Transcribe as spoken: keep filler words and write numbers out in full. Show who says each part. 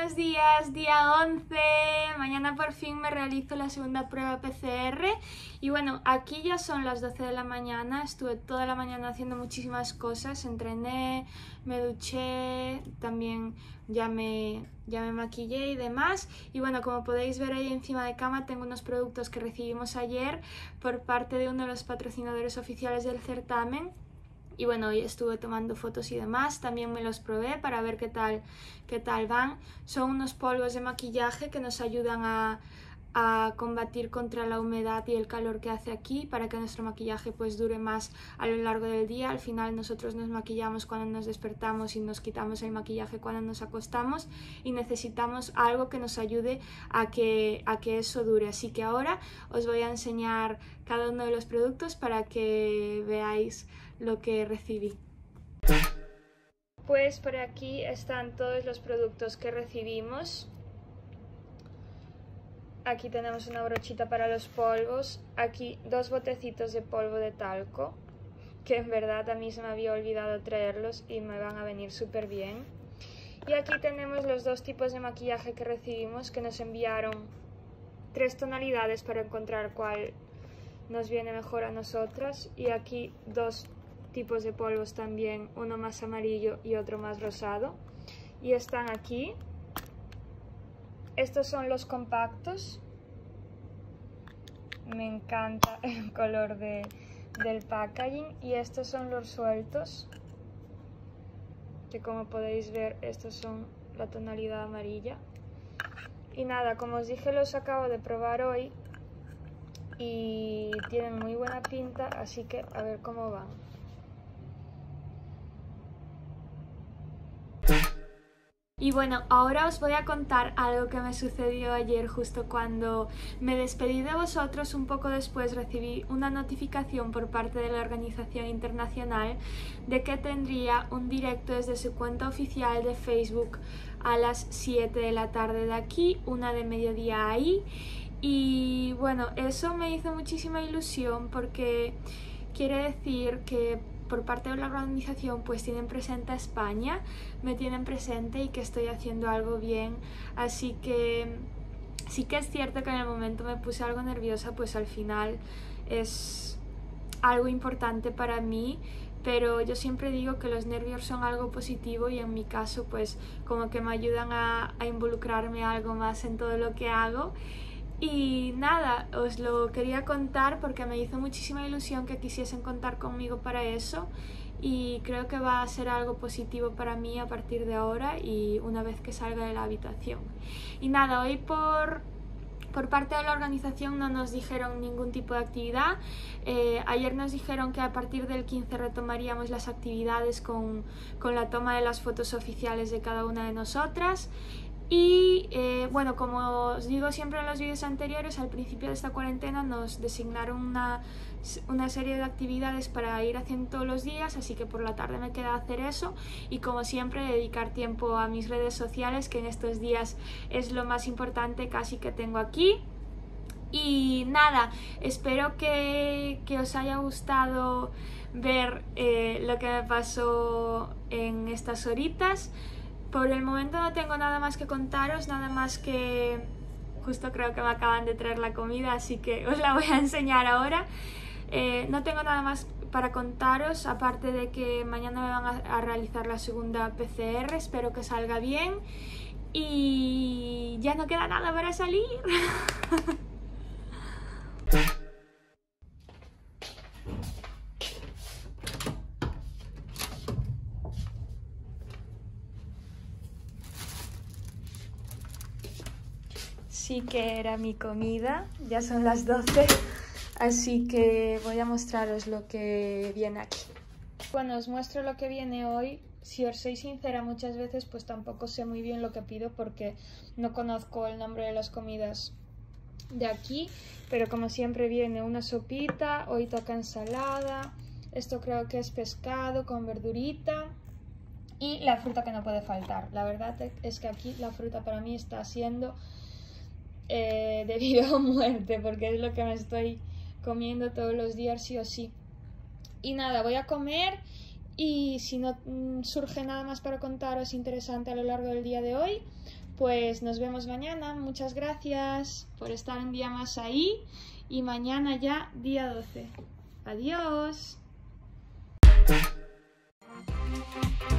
Speaker 1: buenos días, día once, mañana por fin me realizo la segunda prueba P C R y bueno, aquí ya son las doce de la mañana, estuve toda la mañana haciendo muchísimas cosas, entrené, me duché, también ya me, ya me maquillé y demás y bueno, como podéis ver ahí encima de cama tengo unos productos que recibimos ayer por parte de uno de los patrocinadores oficiales del certamen. Y bueno, hoy estuve tomando fotos y demás, también me los probé para ver qué tal, qué tal van. Son unos polvos de maquillaje que nos ayudan a, a combatir contra la humedad y el calor que hace aquí para que nuestro maquillaje pues dure más a lo largo del día. Al final nosotros nos maquillamos cuando nos despertamos y nos quitamos el maquillaje cuando nos acostamos y necesitamos algo que nos ayude a que, a que eso dure. Así que ahora os voy a enseñar cada uno de los productos para que veáis lo que recibí. Pues por aquí están todos los productos que recibimos. Aquí tenemos una brochita para los polvos, aquí dos botecitos de polvo de talco, que en verdad a mí se me había olvidado traerlos y me van a venir súper bien. Y aquí tenemos los dos tipos de maquillaje que recibimos, que nos enviaron tres tonalidades para encontrar cuál nos viene mejor a nosotras. Y aquí dos tipos de polvos también, uno más amarillo y otro más rosado. Y están aquí. Estos son los compactos. Me encanta el color de, del packaging. Y estos son los sueltos, que como podéis ver, estos son la tonalidad amarilla. Y nada, como os dije, los acabo de probar hoy y tienen muy buena pinta, así que a ver cómo van. Y bueno, ahora os voy a contar algo que me sucedió ayer justo cuando me despedí de vosotros. Un poco después recibí una notificación por parte de la organización internacional de que tendría un directo desde su cuenta oficial de Facebook a las siete de la tarde de aquí, una de mediodía ahí. Y bueno, eso me hizo muchísima ilusión porque quiere decir que por parte de la organización pues tienen presente a España, me tienen presente y que estoy haciendo algo bien, así que sí que es cierto que en el momento me puse algo nerviosa, pues al final es algo importante para mí, pero yo siempre digo que los nervios son algo positivo y en mi caso pues como que me ayudan a, a involucrarme algo más en todo lo que hago. Y nada, os lo quería contar porque me hizo muchísima ilusión que quisiesen contar conmigo para eso y creo que va a ser algo positivo para mí a partir de ahora y una vez que salga de la habitación. Y nada, hoy por, por parte de la organización no nos dijeron ningún tipo de actividad. Eh, ayer nos dijeron que a partir del quince retomaríamos las actividades con, con la toma de las fotos oficiales de cada una de nosotras. Y eh, bueno, como os digo siempre en los vídeos anteriores, al principio de esta cuarentena nos designaron una, una serie de actividades para ir haciendo todos los días, así que por la tarde me queda hacer eso y como siempre dedicar tiempo a mis redes sociales, que en estos días es lo más importante casi que tengo aquí. Y nada, espero que, que os haya gustado ver eh, lo que me pasó en estas horitas. Por el momento no tengo nada más que contaros, nada más que justo creo que me acaban de traer la comida, así que os la voy a enseñar ahora. Eh, no tengo nada más para contaros, aparte de que mañana me van a, a realizar la segunda P C R, espero que salga bien y ya no queda nada para salir. Sí que era mi comida, ya son las doce, así que voy a mostraros lo que viene aquí. Bueno, os muestro lo que viene hoy. Si os soy sincera, muchas veces pues tampoco sé muy bien lo que pido porque no conozco el nombre de las comidas de aquí, pero como siempre viene una sopita, hoy toca ensalada, esto creo que es pescado con verdurita y la fruta que no puede faltar. La verdad es que aquí la fruta para mí está siendo Eh, de vida o muerte, porque es lo que me estoy comiendo todos los días sí o sí. Y nada, voy a comer y si no mmm, surge nada más para contaros interesante a lo largo del día de hoy, Pues nos vemos mañana. Muchas gracias por estar un día más ahí y mañana ya día doce. Adiós.